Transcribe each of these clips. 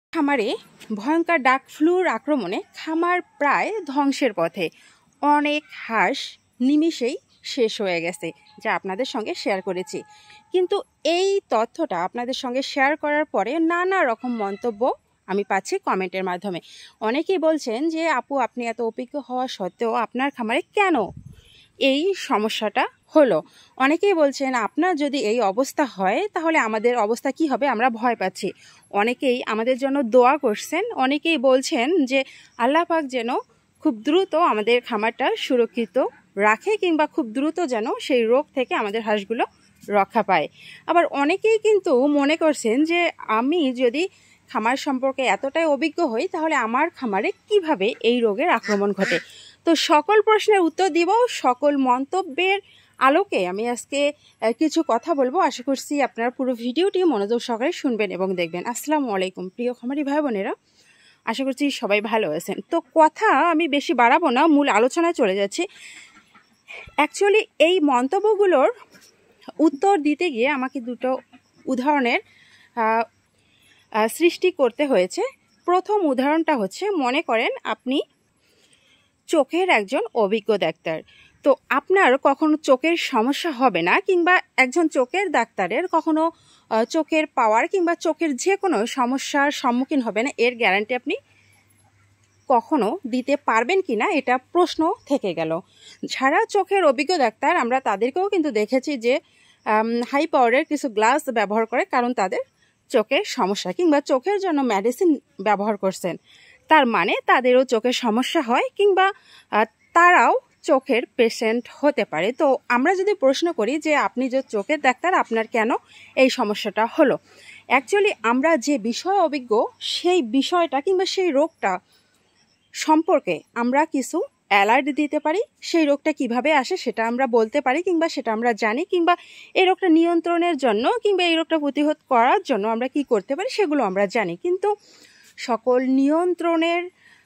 খামারে ভয়ঙ্কর ডাক ফ্লুর আক্রমণে খামার প্রায় ধ্বংসের পথে। অনেক হাঁস নিমিষেই শেষ হয়ে গেছে, যা আপনাদের সঙ্গে শেয়ার করেছি। কিন্তু এই তথ্যটা আপনাদের সঙ্গে শেয়ার করার পরে নানা রকম মন্তব্য আমি পাচ্ছি কমেন্টের মাধ্যমে। অনেকেই বলছেন যে আপু, আপনি এত অভিজ্ঞ হওয়া সত্ত্বেও আপনার খামারে কেন এই সমস্যাটা হলো। অনেকেই বলছেন আপনার যদি এই অবস্থা হয় তাহলে আমাদের অবস্থা কি হবে, আমরা ভয় পাচ্ছি। অনেকেই আমাদের জন্য দোয়া করছেন। অনেকেই বলছেন যে আল্লাহ পাক যেন খুব দ্রুত আমাদের খামারটা সুরক্ষিত রাখে, কিংবা খুব দ্রুত যেন সেই রোগ থেকে আমাদের হাঁসগুলো রক্ষা পায়। আবার অনেকেই কিন্তু মনে করছেন যে আমি যদি খামার সম্পর্কে এতটাই অভিজ্ঞ হই তাহলে আমার খামারে কিভাবে এই রোগের আক্রমণ ঘটে। তো সকল প্রশ্নের উত্তর দিব, সকল মন্তব্যের আলোকে আমি আজকে কিছু কথা বলবো। আশা করছি আপনারা পুরো ভিডিওটি মনোযোগ সহকারে শুনবেন এবং দেখবেন। আসসালামু আলাইকুম প্রিয় খামারি ভাই বোনেরা, আশা করছি সবাই ভালো আছেন। তো কথা আমি বেশি বাড়াবো না, মূল আলোচনায় চলে যাচ্ছি। অ্যাকচুয়ালি এই মন্তব্যগুলোর উত্তর দিতে গিয়ে আমাকে দুটো উদাহরণের সৃষ্টি করতে হয়েছে। প্রথম উদাহরণটা হচ্ছে, মনে করেন আপনি চোখের একজন অভিজ্ঞ ডাক্তার। তো আপনার কখনো চোখের সমস্যা হবে না, কিংবা একজন চোখের ডাক্তারের কখনো চোখের পাওয়ার কিংবা চোখের যে কোনো সমস্যার সম্মুখীন হবে না, এর গ্যারান্টি আপনি কখনো দিতে পারবেন কি না, এটা প্রশ্ন থেকে গেল। যারা চোখের অভিজ্ঞ ডাক্তার আমরা তাদেরকেও কিন্তু দেখেছি যে হাই পাওয়ারের কিছু গ্লাস ব্যবহার করে, কারণ তাদের চোখের সমস্যা কিংবা চোখের জন্য মেডিসিন ব্যবহার করছেন। তার মানে তাদেরও চোখের সমস্যা হয়, কিংবা তারাও চোখের পেশেন্ট হতে পারে। তো আমরা যদি প্রশ্ন করি যে আপনি যে চোখের ডাক্তার, আপনার কেন এই সমস্যাটা হলো, অ্যাকচুয়ালি আমরা যে বিষয়ে অভিজ্ঞ সেই বিষয়টা কিংবা সেই রোগটা সম্পর্কে আমরা কিছু অ্যালার্ট দিতে পারি। সেই রোগটা কিভাবে আসে সেটা আমরা বলতে পারি, কিংবা সেটা আমরা জানি, কিংবা এই রোগটা নিয়ন্ত্রণের জন্য কিংবা এই রোগটা প্রতিরোধ করার জন্য আমরা কি করতে পারি সেগুলো আমরা জানি। কিন্তু সকল নিয়ন্ত্রণের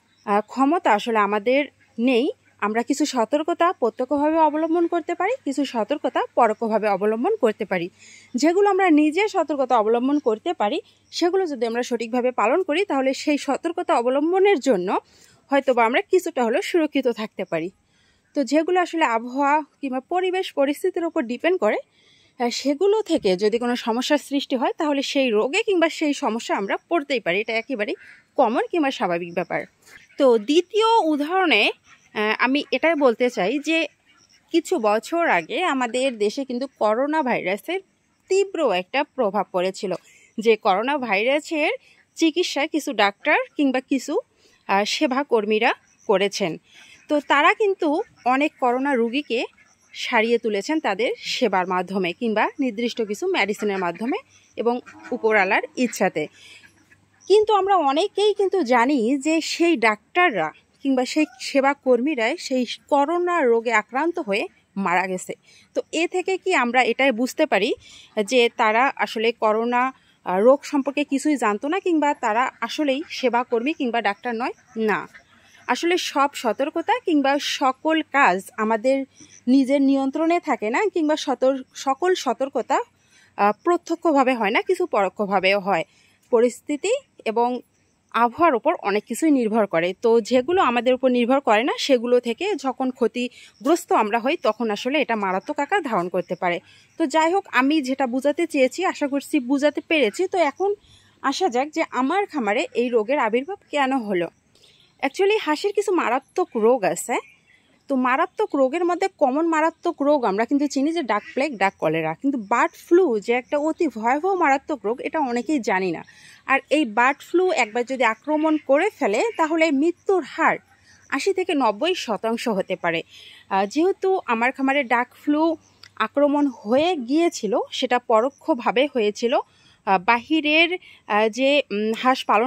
ক্ষমতা আসলে আমাদের নেই। আমরা কিছু সতর্কতা প্রত্যক্ষভাবে অবলম্বন করতে পারি, কিছু সতর্কতা পরোক্ষভাবে অবলম্বন করতে পারি। যেগুলো আমরা নিজে সতর্কতা অবলম্বন করতে পারি সেগুলো যদি আমরা সঠিকভাবে পালন করি তাহলে সেই সতর্কতা অবলম্বনের জন্য হয়তোবা আমরা কিছুটা হলেও সুরক্ষিত থাকতে পারি। তো যেগুলো আসলে আবহাওয়া কিংবা পরিবেশ পরিস্থিতির উপর ডিপেন্ড করে, সেগুলো থেকে যদি কোনো সমস্যার সৃষ্টি হয় তাহলে সেই রোগে কিংবা সেই সমস্যা আমরা পড়তেই পারি। এটা একেবারেই কমন কিংবা স্বাভাবিক ব্যাপার। তো দ্বিতীয় উদাহরণে আমি এটাই বলতে চাই যে কিছু বছর আগে আমাদের দেশে কিন্তু করোনা ভাইরাসের তীব্র একটা প্রভাব পড়েছিল। যে করোনা ভাইরাসের চিকিৎসা কিছু ডাক্তার কিংবা কিছু সেবা কর্মীরা করেছেন। তো তারা কিন্তু অনেক করোনা রোগীকে সারিয়ে তুলেছেন তাদের সেবার মাধ্যমে কিংবা নির্দিষ্ট কিছু মেডিসিনের মাধ্যমে এবং উপরওয়ালার ইচ্ছাতে। কিন্তু আমরা অনেকেই কিন্তু জানি যে সেই ডাক্তাররা কিংবা সেই সেবা কর্মীরাই সেই করোনা রোগে আক্রান্ত হয়ে মারা গেছে। তো এ থেকে কি আমরা এটাই বুঝতে পারি যে তারা আসলে করোনা রোগ সম্পর্কে কিছুই জানতো না, কিংবা তারা আসলেই সেবা কর্মী কিংবা ডাক্তার নয়? না, আসলে সব সতর্কতা কিংবা সকল কাজ আমাদের নিজের নিয়ন্ত্রণে থাকে না, কিংবা সকল সতর্কতা প্রত্যক্ষভাবে হয় না, কিছু পরোক্ষভাবেও হয়। পরিস্থিতি এবং আবহাওয়ার উপর অনেক কিছুই নির্ভর করে। তো যেগুলো আমাদের উপর নির্ভর করে না সেগুলো থেকে যখন ক্ষতিগ্রস্ত আমরা হই তখন আসলে এটা মারাত্মক আকার ধারণ করতে পারে। তো যাই হোক, আমি যেটা বোঝাতে চেয়েছি আশা করছি বোঝাতে পেরেছি। তো এখন আসা যাক যে আমার খামারে এই রোগের আবির্ভাব কেন হলো। অ্যাকচুয়ালি হাঁসের কিছু মারাত্মক রোগ আছে। তো মারাত্মক রোগের মধ্যে কমন মারাত্মক রোগ আমরা কিন্তু চিনি যে ডাক প্লেগ, ডাক কলেরা। কিন্তু বার্ড ফ্লু যে একটা অতি ভয়াবহ মারাত্মক রোগ, এটা অনেকেই জানি না। আর এই বার্ড ফ্লু একবার যদি আক্রমণ করে ফেলে তাহলে মৃত্যুর হার 80 থেকে 90% হতে পারে। যেহেতু আমার খামারে ডাক ফ্লু আক্রমণ হয়ে গিয়েছিল, সেটা পরোক্ষভাবে হয়েছিল। বাহিরের যে হাঁস পালন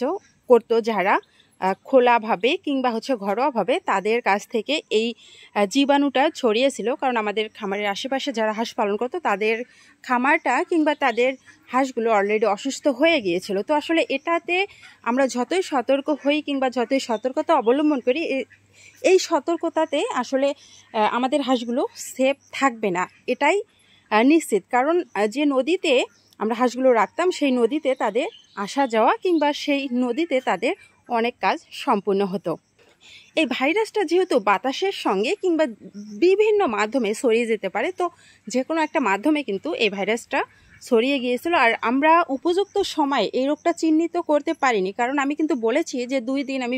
করতো যারা খোলাভাবে কিংবা ঘরোয়াভাবে, তাদের কাছ থেকে এই জীবাণুটা ছড়িয়েছিল। কারণ আমাদের খামারের আশেপাশে যারা হাঁস পালন করতো তাদের খামারটা কিংবা তাদের হাঁসগুলো অলরেডি অসুস্থ হয়ে গিয়েছিল। তো আসলে এটাতে আমরা যতই সতর্ক হই কিংবা যতই সতর্কতা অবলম্বন করি, এই সতর্কতাতে আসলে আমাদের হাঁসগুলো সেফ থাকবে না, এটাই নিশ্চিত। কারণ যে নদীতে আমরা হাঁসগুলো রাখতাম, সেই নদীতে তাদের আসা যাওয়া কিংবা সেই নদীতে তাদের অনেক কাজ সম্পূর্ণ হতো। এই ভাইরাসটা যেহেতু বাতাসের সঙ্গে কিংবা বিভিন্ন মাধ্যমে ছড়িয়ে যেতে পারে, তো যে কোনো একটা মাধ্যমে কিন্তু এই ভাইরাসটা ছড়িয়ে গিয়েছিল। আর আমরা উপযুক্ত সময়ে এই রোগটা চিহ্নিত করতে পারিনি, কারণ আমি কিন্তু বলেছি যে 2 দিন আমি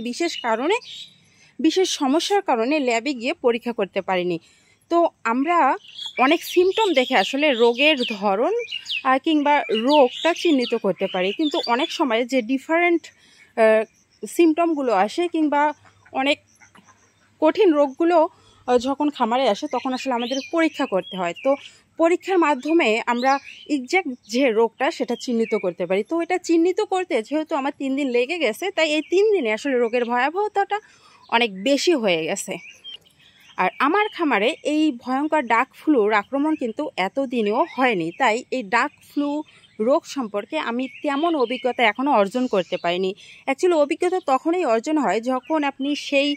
বিশেষ সমস্যার কারণে ল্যাবে গিয়ে পরীক্ষা করতে পারিনি। তো আমরা অনেক সিমটম দেখে আসলে রোগের ধরন কিংবা রোগটা চিহ্নিত করতে পারি, কিন্তু অনেক সময় যে ডিফারেন্ট সিমটমগুলো আসে কিংবা অনেক কঠিন রোগগুলো যখন খামারে আসে তখন আসলে আমাদের পরীক্ষা করতে হয়। তো পরীক্ষার মাধ্যমে আমরা এক্স্যাক্ট যে রোগটা সেটা চিহ্নিত করতে পারি। তো এটা চিহ্নিত করতে যেহেতু আমার 3 দিন লেগে গেছে, তাই এই 3 দিনে আসলে রোগের ভয়াবহতাটা অনেক বেশি হয়ে গেছে। আর আমার খামারে এই ভয়ঙ্কর ডাক ফ্লুর আক্রমণ কিন্তু এতদিনেও হয়নি, তাই এই ডাক ফ্লু রোগ সম্পর্কে আমি তেমন অভিজ্ঞতা এখনও অর্জন করতে পারিনি। অ্যাকচুয়ালি অভিজ্ঞতা তখনই অর্জন হয় যখন আপনি সেই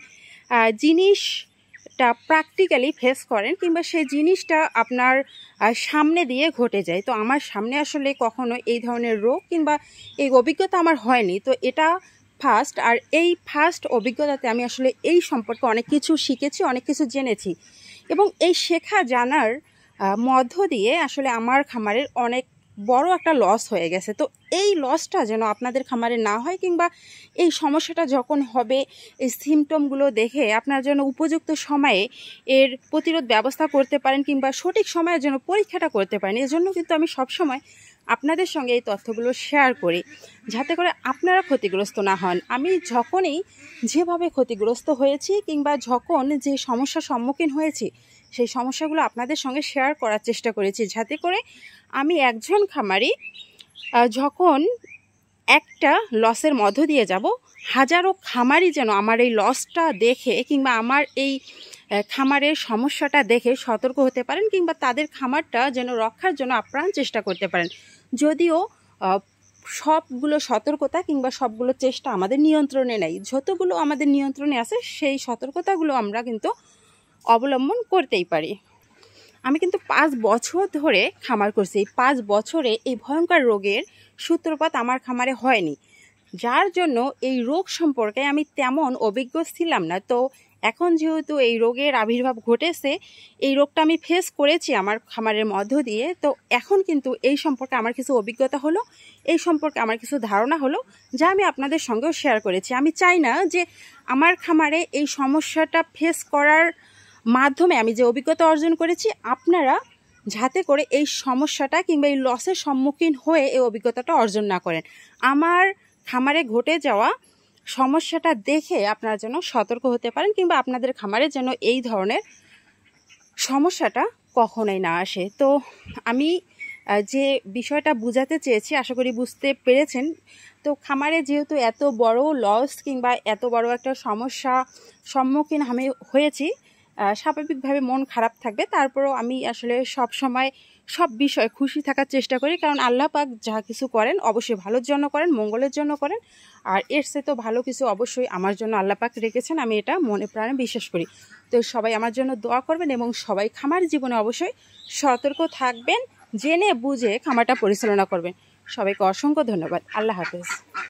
জিনিসটা প্র্যাকটিক্যালি ফেস করেন কিংবা সেই জিনিসটা আপনার সামনে দিয়ে ঘটে যায়। তো আমার সামনে আসলে কখনো এই ধরনের রোগ কিংবা এই অভিজ্ঞতা আমার হয়নি, তো এটা ফার্স্ট। আর এই ফার্স্ট অভিজ্ঞতাতে আমি আসলে এই সম্পর্কে অনেক কিছু শিখেছি, অনেক কিছু জেনেছি, এবং এই শেখা জানার মধ্য দিয়ে আসলে আমার খামারের অনেক বড় একটা লস হয়ে গেছে। তো এই লসটা যেন আপনাদের খামারে না হয় কিংবা এই সমস্যাটা যখন হবে এই সিমটমগুলো দেখে আপনার জন্য উপযুক্ত সময়ে এর প্রতিরোধ ব্যবস্থা করতে পারেন কিংবা সঠিক সময়ের জন্য পরীক্ষাটা করতে পারেন, এজন্য কিন্তু আমি সবসময় আপনাদের সঙ্গে এই তথ্যগুলো শেয়ার করি যাতে করে আপনারা ক্ষতিগ্রস্ত না হন। আমি যখনই যেভাবে ক্ষতিগ্রস্ত হয়েছি কিংবা যখন যে সমস্যার সম্মুখীন হয়েছি সেই সমস্যাগুলো আপনাদের সঙ্গে শেয়ার করার চেষ্টা করেছি, যাতে করে আমি একজন খামারি যখন একটা লসের মধ্য দিয়ে যাব, হাজারো খামারি যেন আমার এই লসটা দেখে কিংবা আমার এই খামারের সমস্যাটা দেখে সতর্ক হতে পারেন কিংবা তাদের খামারটা যেন রক্ষার জন্য আপ্রাণ চেষ্টা করতে পারেন। যদিও সবগুলো সতর্কতা কিংবা সবগুলো চেষ্টা আমাদের নিয়ন্ত্রণে নেই, যতগুলো আমাদের নিয়ন্ত্রণে আছে সেই সতর্কতাগুলো আমরা কিন্তু অবলম্বন করতেই পারি। আমি কিন্তু 5 বছর ধরে খামার করছি, এই 5 বছরে এই ভয়ঙ্কর রোগের সূত্রপাত আমার খামারে হয়নি, যার জন্য এই রোগ সম্পর্কে আমি তেমন অভিজ্ঞ ছিলাম না। তো এখন যেহেতু এই রোগের আবির্ভাব ঘটেছে, এই রোগটা আমি ফেস করেছি আমার খামারের মধ্য দিয়ে, তো এখন কিন্তু এই সম্পর্কে আমার কিছু অভিজ্ঞতা হলো, এই সম্পর্কে আমার কিছু ধারণা হলো, যা আমি আপনাদের সঙ্গেও শেয়ার করেছি। আমি চাই না যে আমার খামারে এই সমস্যাটা ফেস করার মাধ্যমে আমি যে অভিজ্ঞতা অর্জন করেছি আপনারা যাতে করে এই সমস্যাটা কিংবা এই লসের সম্মুখীন হয়ে এই অভিজ্ঞতাটা অর্জন না করেন। আমার খামারে ঘটে যাওয়া সমস্যাটা দেখে আপনারা যেন সতর্ক হতে পারেন কিংবা আপনাদের খামারে যেন এই ধরনের সমস্যাটা কখনোই না আসে। তো আমি যে বিষয়টা বোঝাতে চেয়েছি আশা করি বুঝতে পেরেছেন। তো খামারে যেহেতু এত বড় লস কিংবা এত বড় একটা সমস্যা সম্মুখীন আমি হয়েছি, স্বাভাবিকভাবে মন খারাপ থাকবে, তারপরেও আমি আসলে সব সময় সব বিষয়ে খুশি থাকার চেষ্টা করি, কারণ আল্লাহ পাক যা কিছু করেন অবশ্যই ভালোর জন্য করেন, মঙ্গলের জন্য করেন, আর এর চেয়ে তো ভালো কিছু অবশ্যই আমার জন্য আল্লাহ পাক রেখেছেন, আমি এটা মনে প্রাণে বিশ্বাস করি। তো সবাই আমার জন্য দোয়া করবেন এবং সবাই খামার জীবনে অবশ্যই সতর্ক থাকবেন, জেনে বুঝে খামারটা পরিচালনা করবেন। সবাইকে অসংখ্য ধন্যবাদ। আল্লাহ হাফেজ।